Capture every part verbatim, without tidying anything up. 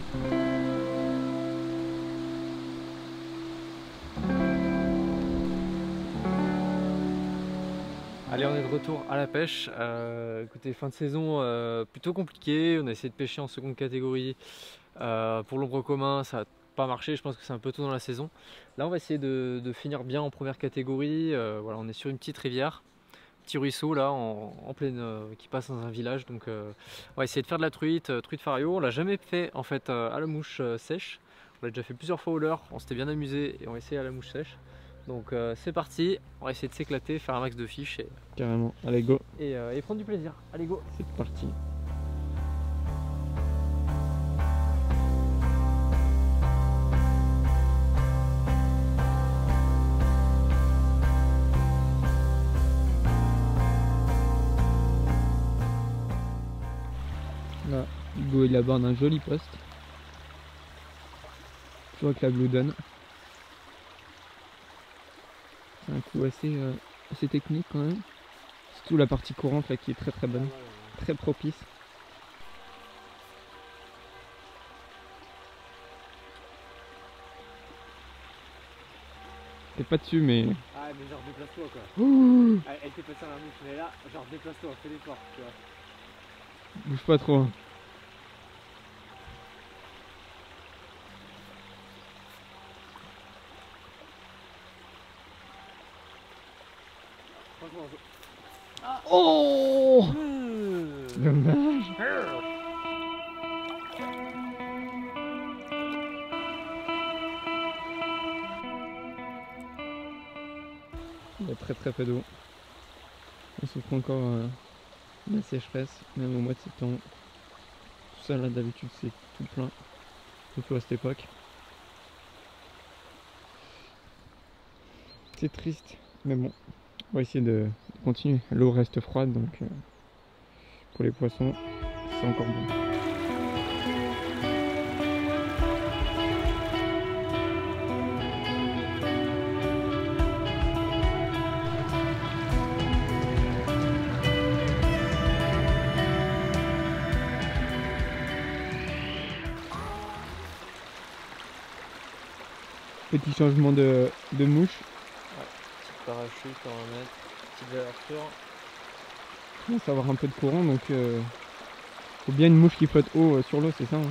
Allez, on est de retour à la pêche. Euh, écoutez, fin de saison euh, plutôt compliquée. On a essayé de pêcher en seconde catégorie. Euh, pour l'ombre commun, ça n'a pas marché. Je pense que c'est un peu tôt dans la saison. Là, on va essayer de, de finir bien en première catégorie. Euh, voilà, on est sur une petite rivière, petit ruisseau là, en, en pleine, euh, qui passe dans un village. Donc, euh, on va essayer de faire de la truite, euh, truite fario. On l'a jamais fait en fait euh, à la mouche euh, sèche. On l'a déjà fait plusieurs fois au leurre. On s'était bien amusé et on va essayer à la mouche sèche. Donc euh, c'est parti, on va essayer de s'éclater, faire un max de fiches et, carrément, allez go. Et, euh, et prendre du plaisir, allez go. C'est parti. Là, Hugo il aborde un joli poste. Toujours avec la Blue Dawn. C'est un coup assez, euh, assez technique quand même. Surtout la partie courante là qui est très très bonne, très propice. T'es pas dessus mais... Ah mais genre déplace-toi quoi. Ouh, elle, elle t'est passée à la mouche mais là, genre déplace-toi, fais l'effort tu vois. bouge pas trop. Ah. Oh mmh. Dommage. Il y a très très peu d'eau. On souffre encore euh, de la sécheresse, même au mois de septembre. Tout ça là d'habitude c'est tout plein, surtout à cette époque. C'est triste, mais bon, on va essayer de continuer. L'eau reste froide donc euh, pour les poissons c'est encore bon. Petit changement de, de mouche. Ouais, petite parachute, on va mettre, petite ouverture. Il commence à avoir un peu de courant donc euh, faut bien une mouche qui flotte haut euh, sur l'eau, c'est ça hein.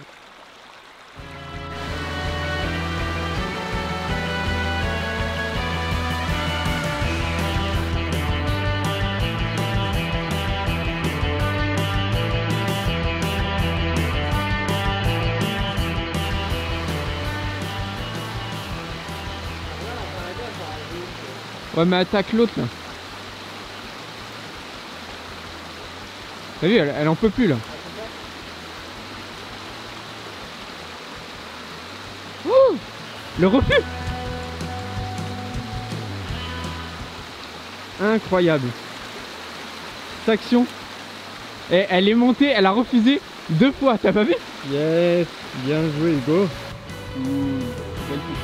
Ouais mais attaque l'autre là. T'as vu, elle, elle en peut plus là. Ouh, le refus. Incroyable. Cette action. Et elle est montée, elle a refusé deux fois, t'as pas vu? Yes, bien joué Hugo. Mmh, belle touche.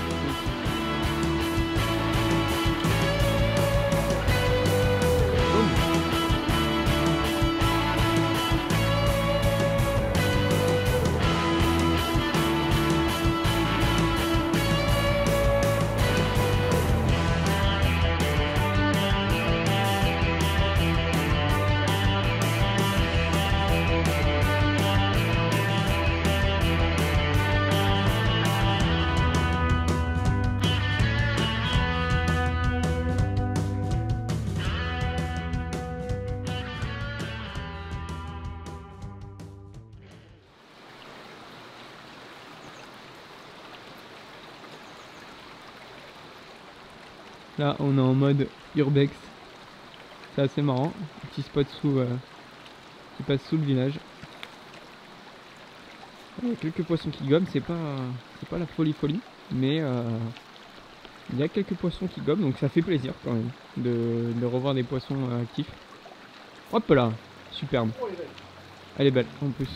Là on est en mode urbex. C'est assez marrant. Un petit spot sous, euh, qui passe sous le village. Il y a quelques poissons qui gobent, c'est pas, c'est pas la folie folie. Mais euh, il y a quelques poissons qui gobent, donc ça fait plaisir quand même de, de revoir des poissons euh, actifs. Hop là, superbe. Elle est belle en plus.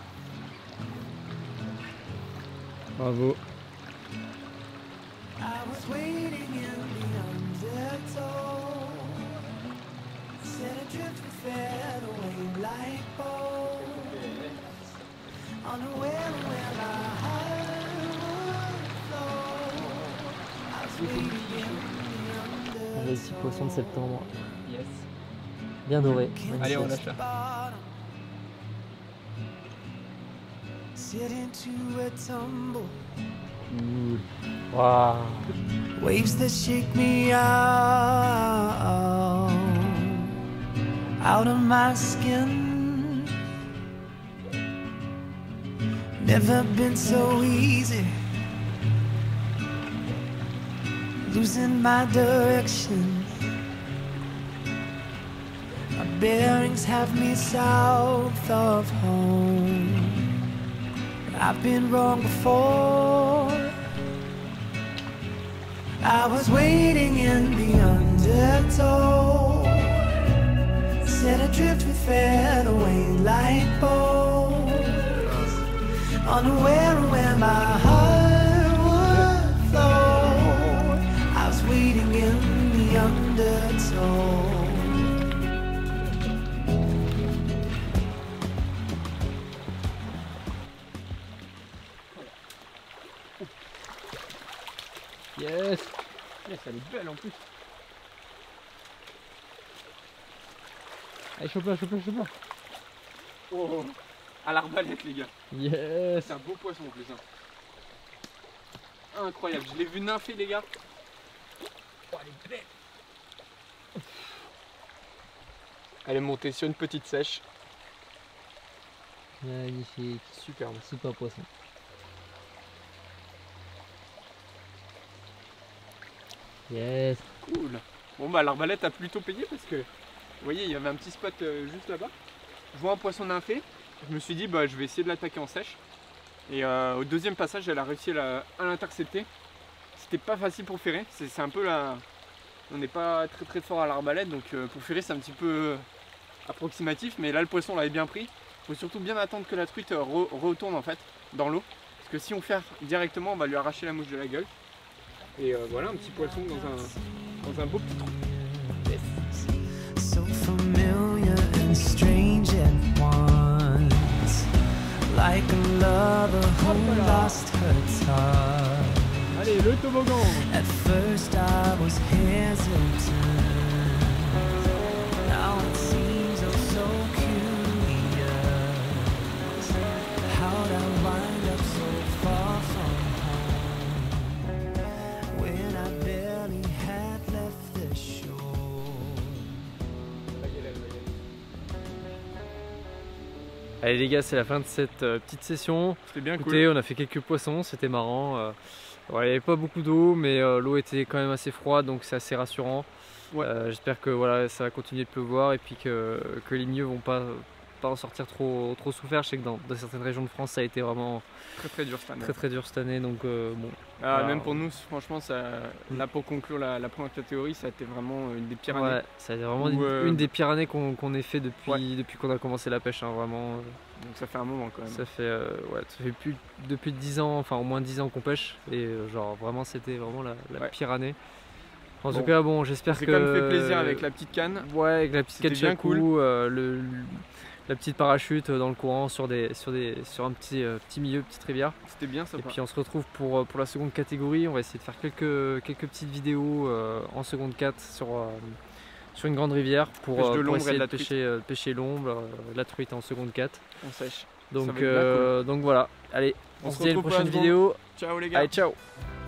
Bravo. On a well, well, Les petits poissons de septembre. Yes. Bien doré. Allez, on lâche là. Mmh. Wow. Waves that shake me out, out of my skin. Never been so easy, losing my direction. My bearings have me south of home. I've been wrong before. I was waiting in the undertow, set adrift with fed away like boats, unaware of where my heart would flow. I was waiting in the undertow. Yes. Yes, elle est belle en plus. Allez, chope-la, chope-la, chope-la. Oh, à l'arbalète les gars. Yes. C'est un beau poisson en plus. Hein. Incroyable, je l'ai vu nympher les gars. Oh, elle est belle. Elle est montée sur une petite sèche. Magnifique. Superbe. Super poisson. Yes. Cool. Bon bah l'arbalète a plutôt payé parce que vous voyez il y avait un petit spot euh, juste là-bas. Je vois un poisson nymphé. Je me suis dit bah je vais essayer de l'attaquer en sèche. Et euh, au deuxième passage elle a réussi à la- à l'intercepter. C'était pas facile pour ferrer. C'est un peu la... On n'est pas très très fort à l'arbalète donc euh, pour ferrer c'est un petit peu euh, approximatif. Mais là le poisson l'avait bien pris. Il faut surtout bien attendre que la truite euh, re retourne en fait dans l'eau. Parce que si on ferre directement on va lui arracher la mouche de la gueule. Et euh, voilà un petit poisson dans un, dans un beau petit trou. So familiar and strange at once, like a lover who lost her touch. Allez, le toboggan. At first I was hesitant, now it seems oh so curious. How'd I wind up so far from home, when I barely had left the shore? Allez les gars, c'est la fin de cette euh, petite session. C'était bien Écoutez, cool. on a fait quelques poissons, c'était marrant. Euh, ouais, il n'y avait pas beaucoup d'eau, mais euh, l'eau était quand même assez froide, donc c'est assez rassurant. Ouais. Euh, J'espère que voilà, ça va continuer de pleuvoir et puis que, que les mieux vont pas, pas en sortir trop, trop souffert. Je sais que dans, dans certaines régions de France, ça a été vraiment Très très dur cette année. très très dur cette année, donc euh, bon. Ah, voilà. Même pour nous, franchement, ça, là pour conclure la, la première catégorie, ça a été vraiment une des pires années. Ouais, ça a été vraiment Ou, une, euh, une des pires années qu'on qu'on ait fait depuis, Ouais. depuis qu'on a commencé la pêche, hein, vraiment. Donc ça fait un moment quand même. Ça fait, euh, ouais, ça fait plus depuis dix ans, enfin au moins dix ans qu'on pêche et euh, genre vraiment c'était vraiment la, la Ouais. pire année. En Bon. tout cas bon, j'espère C'est que quand même fait plaisir avec la petite canne. Ouais, avec la petite C'était bien ketchup, cool. euh, le, le- la petite parachute dans le courant sur des sur des sur un petit euh, petit milieu, petite rivière. C'était bien ça. Et puis on se retrouve pour, euh, pour la seconde catégorie. On va essayer de faire quelques quelques petites vidéos euh, en seconde quatre sur euh, sur une grande rivière pour, Pêche de euh, pour l'ombre et essayer de de la truite. pêcher euh, pêcher l'ombre, euh, la truite en seconde quatre. On sèche. Donc, va être bien euh, donc voilà, allez, on, On se se dit à une retrouve pour la prochaine seconde. vidéo. Ciao les gars. Allez, ciao!